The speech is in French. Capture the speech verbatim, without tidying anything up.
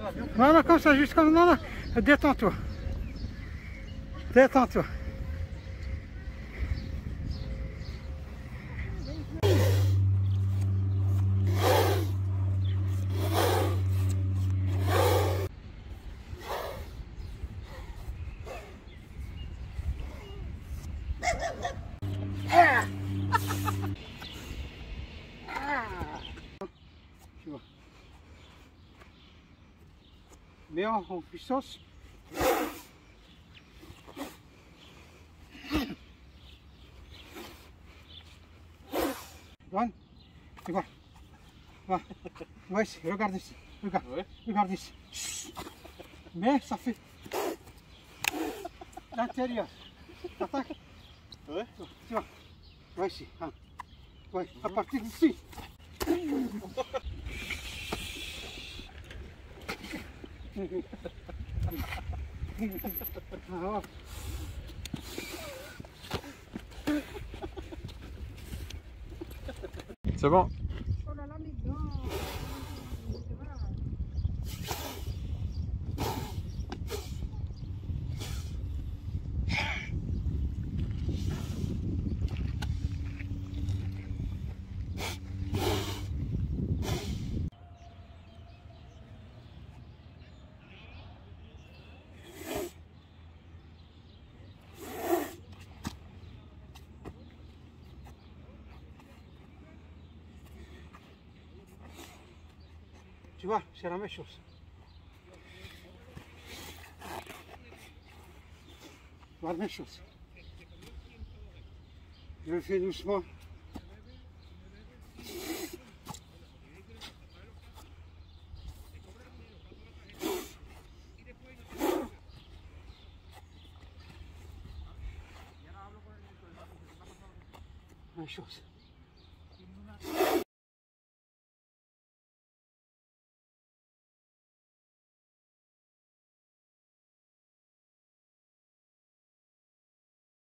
Voilà, comme ça, juste comme... Non, non, détends-toi. Détends-toi. Tu vois. Mets en, en puissance. Donne. Tu vois. Va. Ouais, ici. Regarde ici. Regarde. Ouais. Regarde ici. Mais ça fait l'intérieur. Attaque. Ouais. Tu vois. Ouais, ici. Hein. Ouais, à partir d'ici. Alors. C'est bon. Oh là là, mes gants. Tu vois, c'est la même chose. La même chose. Je le fais doucement. La même chose.